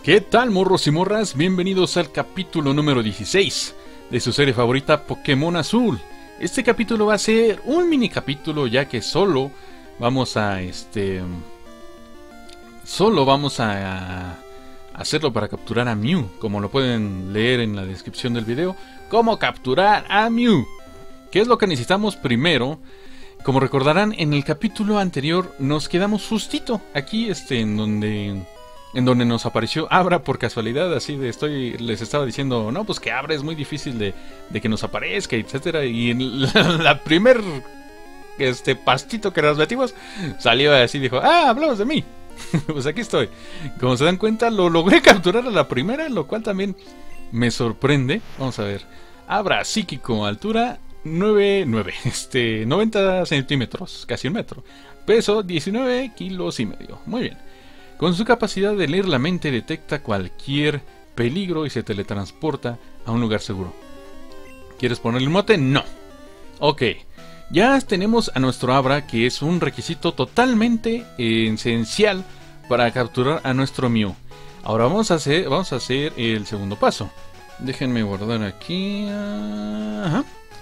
¿Qué tal, morros y morras? Bienvenidos al capítulo número 16 de su serie favorita Pokémon Azul. Este capítulo va a ser un mini capítulo, ya que solo vamos a hacerlo para capturar a Mew, como lo pueden leer en la descripción del video. ¿Cómo capturar a Mew? ¿Qué es lo que necesitamos primero? Como recordarán, en el capítulo anterior nos quedamos justito aquí, en donde nos apareció Abra por casualidad, así de les estaba diciendo, no, pues que Abra es muy difícil de que nos aparezca, etcétera. Y en la primer pastito que nos metimos, salió así, dijo, hablamos de mí. Pues aquí estoy. Como se dan cuenta, lo logré capturar a la primera, lo cual también me sorprende. Vamos a ver. Abra psíquico, altura 90 centímetros, casi un metro. Peso 19 kilos y medio. Muy bien. Con su capacidad de leer la mente detecta cualquier peligro y se teletransporta a un lugar seguro. ¿Quieres ponerle un mote? No. Ok. Ya tenemos a nuestro Abra, que es un requisito totalmente esencial para capturar a nuestro Mew. Ahora vamos a hacer el segundo paso. Déjenme guardar aquí. Ajá.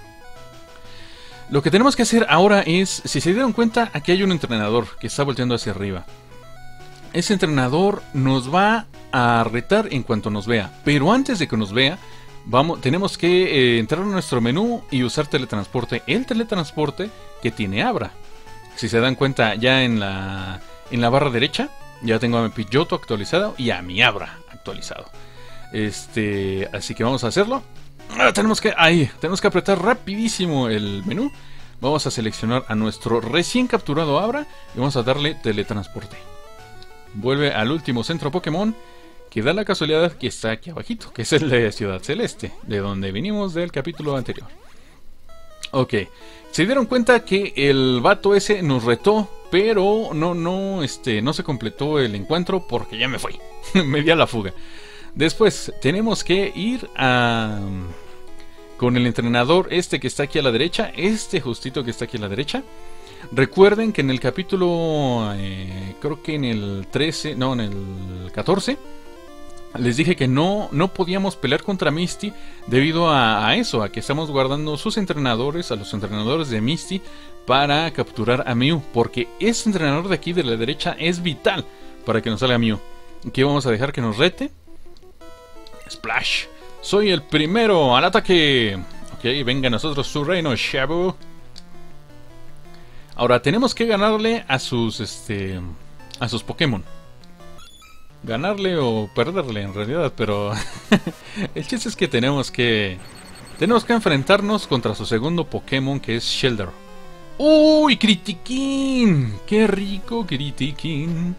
Lo que tenemos que hacer ahora es, si se dieron cuenta, aquí hay un entrenador que está volteando hacia arriba. Ese entrenador nos va a retar en cuanto nos vea. Pero antes de que nos vea, tenemos que entrar a nuestro menú y usar teletransporte. El teletransporte que tiene Abra. Si se dan cuenta, ya en la barra derecha, ya tengo a mi Pidgeotto actualizado y a mi Abra actualizado. Así que vamos a hacerlo. Tenemos que apretar rapidísimo el menú. Vamos a seleccionar a nuestro recién capturado Abra y vamos a darle teletransporte. Vuelve al último centro Pokémon, que da la casualidad que está aquí abajito, que es el de Ciudad Celeste, de donde vinimos del capítulo anterior. Ok, se dieron cuenta que el vato ese nos retó, pero no se completó el encuentro porque ya me fui, me di a la fuga. Después tenemos que ir con el entrenador que está aquí a la derecha, justito que está aquí a la derecha. Recuerden que en el capítulo, creo que en el 14, les dije que no podíamos pelear contra Misty debido a eso, a que estamos guardando sus entrenadores, a los entrenadores de Misty, para capturar a Mew, porque ese entrenador de aquí de la derecha es vital para que nos salga Mew. Aquí vamos a dejar que nos rete. Splash. Soy el primero al ataque. Ok, venga a nosotros su reino, Shabu. Ahora tenemos que ganarle a sus Pokémon. Ganarle o perderle en realidad, pero el chiste es que tenemos que enfrentarnos contra su segundo Pokémon, que es Shellder. ¡Uy, Critiquín! ¡Qué rico Critiquín!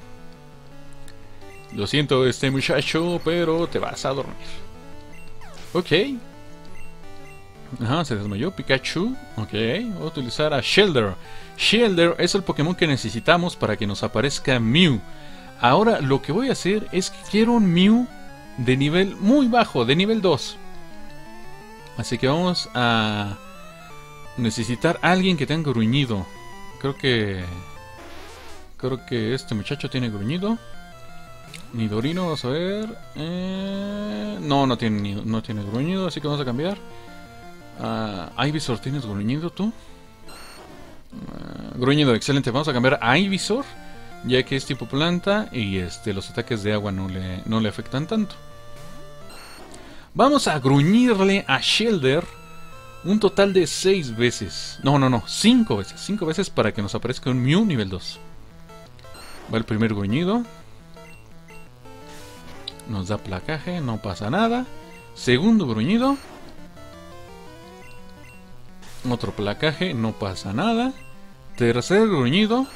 Lo siento, muchacho, pero te vas a dormir. Ok. Ajá, se desmayó Pikachu. Ok, voy a utilizar a Shellder. Shellder es el Pokémon que necesitamos para que nos aparezca Mew. Ahora lo que voy a hacer es que quiero un Mew de nivel muy bajo, de nivel 2. Así que vamos a necesitar a alguien que tenga gruñido. Creo que este muchacho tiene gruñido. Nidorino, vamos a ver. No tiene gruñido, así que vamos a cambiar. Ivysaur, ¿tienes gruñido tú? Gruñido, excelente. Vamos a cambiar a Ivysaur, ya que es tipo planta y los ataques de agua no le afectan tanto. Vamos a gruñirle a Shellder un total de 6 veces. No, 5 veces. 5 veces para que nos aparezca un Mew nivel 2. Va el primer gruñido. Nos da placaje, no pasa nada. Segundo gruñido. Otro placaje, no pasa nada. Tercer gruñido.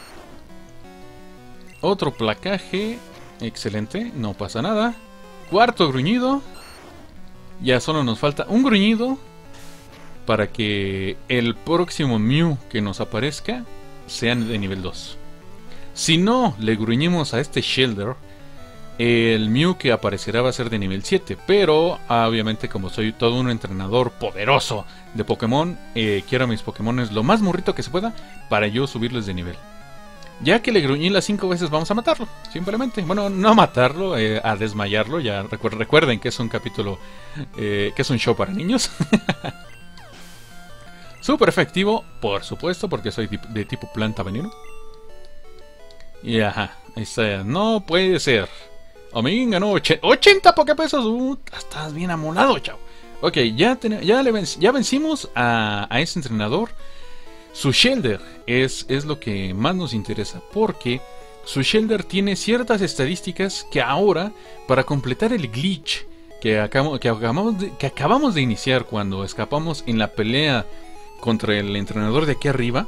Otro placaje, excelente, no pasa nada. Cuarto gruñido. Ya solo nos falta un gruñido para que el próximo Mew que nos aparezca sea de nivel 2. Si no le gruñimos a este Shellder, el Mew que aparecerá va a ser de nivel 7. Pero obviamente, como soy todo un entrenador poderoso de Pokémon, quiero a mis Pokémones lo más morrito que se pueda para yo subirles de nivel. Ya que le gruñí las 5 veces, vamos a matarlo, simplemente. Bueno, no a matarlo, a desmayarlo. Ya recuerden que es un capítulo, que es un show para niños. Súper efectivo, por supuesto, porque soy de tipo planta veneno. Y ajá, ahí está. No puede ser. Omega ganó 80 pokepesos. Estás bien amolado, chavo. Ok, ya vencimos a ese entrenador. Su Shellder es lo que más nos interesa, porque su Shellder tiene ciertas estadísticas que ahora, para completar el glitch que acabamos de iniciar cuando escapamos en la pelea contra el entrenador de aquí arriba,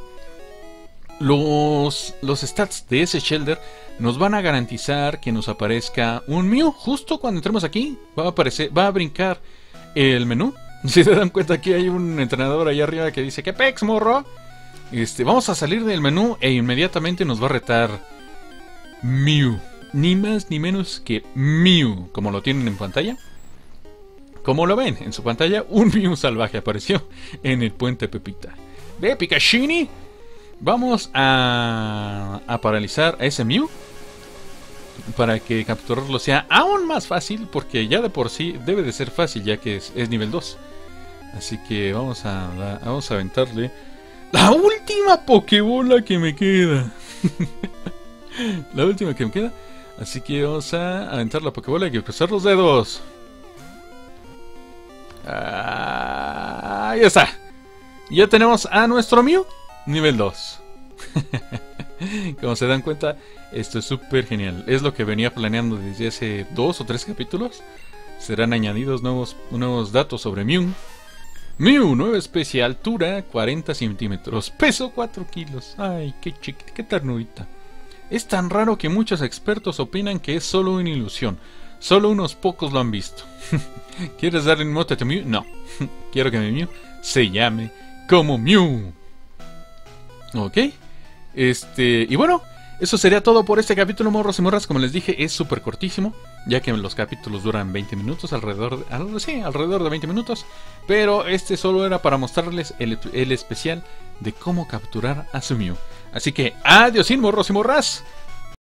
los stats de ese Shellder nos van a garantizar que nos aparezca un Mew. Justo cuando entremos aquí va a brincar el menú. Si se dan cuenta, aquí hay un entrenador allá arriba que dice: ¿qué pex, morro? Vamos a salir del menú e inmediatamente nos va a retar Mew. Ni más ni menos que Mew, como lo tienen en pantalla. Como lo ven en su pantalla, un Mew salvaje apareció en el puente Pepita. De Pikachini. Vamos a paralizar a ese Mew para que capturarlo sea aún más fácil, porque ya de por sí debe de ser fácil, ya que es nivel 2. Así que vamos a aventarle la última Pokébola que me queda. La última que me queda. Así que vamos a aventar la Pokébola y hay que cruzar los dedos. Ahí está. Ya tenemos a nuestro Mew nivel 2. Como se dan cuenta, esto es súper genial. Es lo que venía planeando desde hace 2 o 3 capítulos. Serán añadidos nuevos datos sobre Mew. Mew, nueva especie, altura 40 centímetros, peso 4 kilos. Ay, qué chiquita, qué ternurita. Es tan raro que muchos expertos opinan que es solo una ilusión. Solo unos pocos lo han visto. ¿Quieres darle un mote a tu Mew? No. Quiero que mi Mew se llame como Mew. Ok. Y bueno, eso sería todo por este capítulo, morros y morras. Como les dije, es súper cortísimo, ya que los capítulos duran 20 minutos, alrededor de 20 minutos. Pero este solo era para mostrarles el especial de cómo capturar a su Mew. Así que adiós, morros y morras.